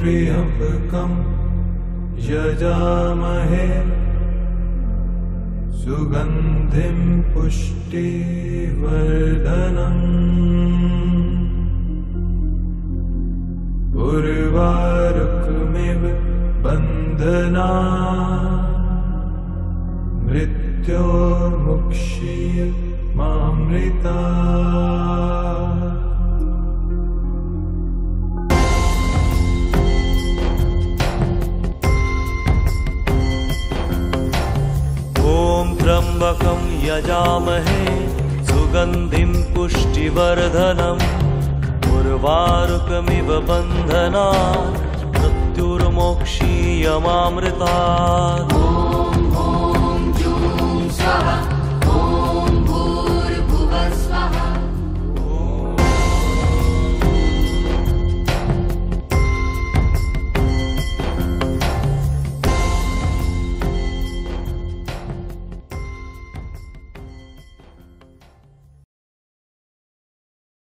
त्र्यम्बकं यजामहे सुगन्धिं पुष्टिवर्धनम् उर्वारुकमिव बन्धनात् मृत्योर्मुक्षीय मामृतात्। ॐ त्र्यम्बकं यजामहे सुगन्धिं पुष्टिवर्धनम् उर्वारुकमिव बन्धनात् मृत्युर्मोक्षीयमामृतात्।